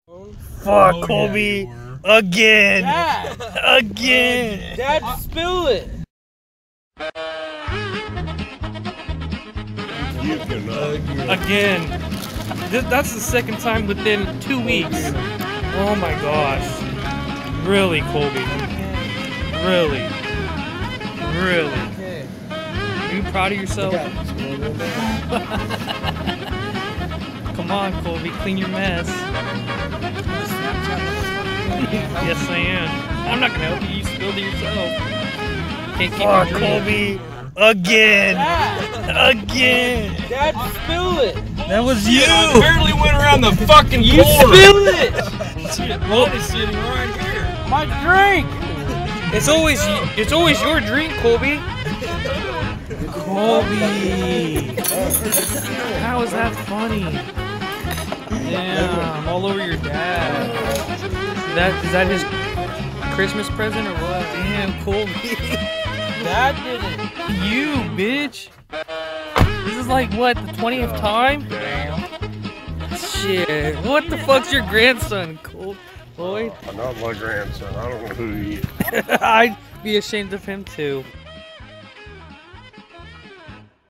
Fuck, Colby. Yeah, again. Dad. Again. Dad, spill it. Again. That's the second time within 2 weeks. Oh my gosh. Really, Colby? Really? Really? Are you proud of yourself? Come on, Colby, clean your mess. Yes, I am. I'm not gonna help you. You spilled it yourself. Can't keep it. Colby. Again. Dad. Again. Dad, spill it. That was you. I barely went around the fucking You corner. spilled it. Well, it's sitting right here. My drink. It's always your drink, Colby. Colby. How is that funny? Damn, all over your dad. Is that his Christmas present or what? Damn, Colby. Dad did it. You, bitch. This is like, what, the 20th time? Shit. What the fuck's your grandson, Colby? Lloyd? Not my grandson. I don't know who he is. I'd be ashamed of him too.